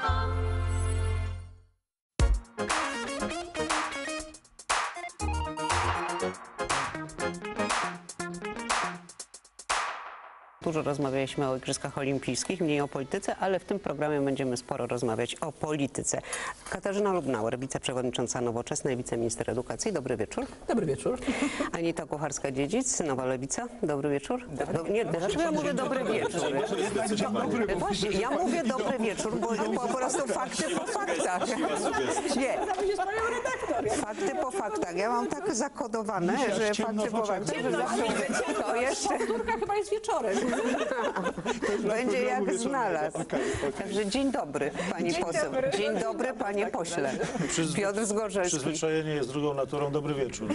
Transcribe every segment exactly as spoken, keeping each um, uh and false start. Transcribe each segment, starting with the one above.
Dużo rozmawialiśmy o Igrzyskach Olimpijskich, mniej o polityce, ale w tym programie będziemy sporo rozmawiać o polityce. Katarzyna Lubnauer, wiceprzewodnicząca Nowoczesnej, wiceminister edukacji. Dobry wieczór. Dobry wieczór. Anita Kucharska-Dziedzic, Nowa Lewica. Dobry wieczór. Do, nie, dlaczego ja mówię dobry wieczór? Właśnie, ja mówię dobry wieczór, bo po, po prostu fakty po faktach. Nie. Fakty po faktach. Ja mam tak zakodowane, że fakty po faktach, że zawsze to jeszcze... Chyba jest wieczorem. Będzie jak znalazł. Także dzień dobry, pani Dzień poseł. dobry. Dzień dobry, panie pośle. Piotr Zgorzelski. Przyzwyczajenie jest drugą naturą. Dobry wieczór.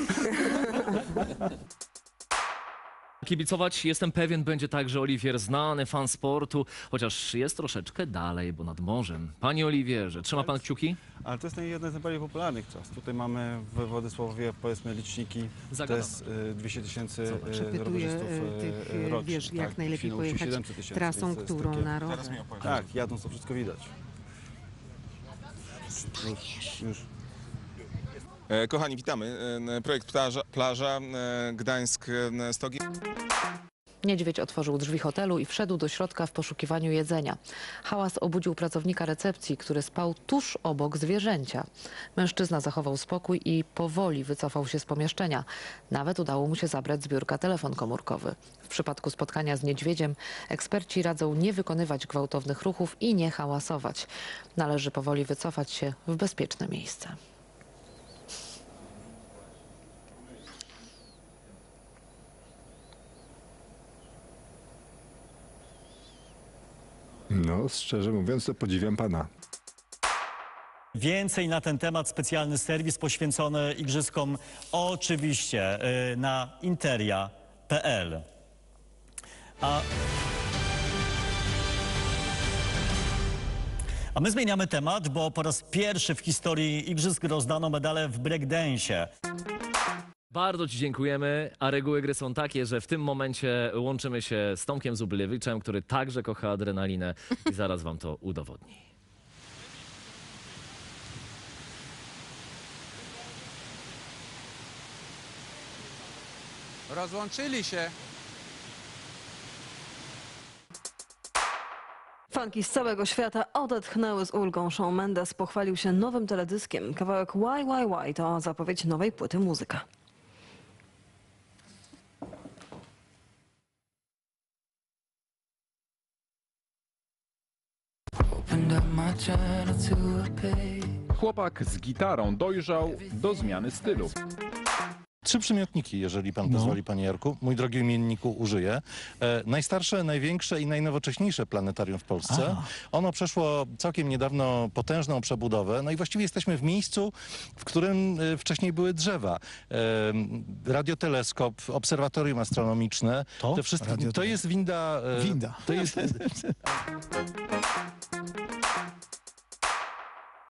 Kibicować, jestem pewien, będzie także Oliwier, znany fan sportu, chociaż jest troszeczkę dalej, bo nad morzem. Panie Oliwierze, trzyma pan kciuki? Ale to jest jeden z najbardziej popularnych czas. Tutaj mamy w Władysławowie, powiedzmy, liczniki. Zagadam. To jest y, dwieście tysięcy Przepytuję rowerzystów e, tych, y, e, rocznie. wiesz, jak tak, najlepiej Świnoujście pojechać siedemset tysięcy, trasą, więc to jest którą takie- na rower. Tak, jadąc to wszystko widać. Już, już. E, Kochani, witamy. E, Projekt Plaża, plaża e, Gdańsk-Stogi. Niedźwiedź otworzył drzwi hotelu i wszedł do środka w poszukiwaniu jedzenia. Hałas obudził pracownika recepcji, który spał tuż obok zwierzęcia. Mężczyzna zachował spokój i powoli wycofał się z pomieszczenia. Nawet udało mu się zabrać z biurka telefon komórkowy. W przypadku spotkania z niedźwiedziem eksperci radzą nie wykonywać gwałtownych ruchów i nie hałasować. Należy powoli wycofać się w bezpieczne miejsce. No, szczerze mówiąc, to podziwiam pana. Więcej na ten temat specjalny serwis poświęcony igrzyskom oczywiście y, na interia kropka p l. A... A my zmieniamy temat, bo po raz pierwszy w historii igrzysk rozdano medale w breakdance'ie. Bardzo ci dziękujemy, a reguły gry są takie, że w tym momencie łączymy się z Tomkiem Zublewiczem, który także kocha adrenalinę i zaraz wam to udowodni. Rozłączyli się. Fanki z całego świata odetchnęły z ulgą. Shawn Mendes pochwalił się nowym teledyskiem. Kawałek Why Why Why to zapowiedź nowej płyty Muzyka. Chłopak z gitarą dojrzał do zmiany stylu. Trzy przymiotniki, jeżeli pan pozwoli, panie Jarku. Mój drogi imienniku, użyję. E, najstarsze, największe i najnowocześniejsze planetarium w Polsce. A. Ono przeszło całkiem niedawno potężną przebudowę. No i właściwie jesteśmy w miejscu, w którym e, wcześniej były drzewa. E, radioteleskop, obserwatorium astronomiczne. To? Te wszystkie, to jest winda... E, Winda. To jest...